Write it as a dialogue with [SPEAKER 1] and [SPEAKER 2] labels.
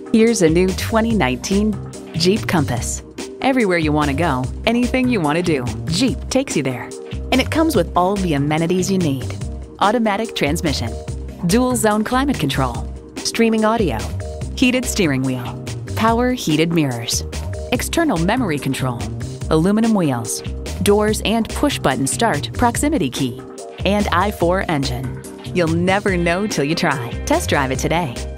[SPEAKER 1] Here's a new 2019 Jeep Compass. Everywhere you want to go, anything you want to do, Jeep takes you there. And it comes with all the amenities you need. Automatic transmission, dual zone climate control, streaming audio, heated steering wheel, power heated mirrors, external memory control, aluminum wheels, doors and push-button start proximity key, and i4 engine. You'll never know till you try. Test drive it today.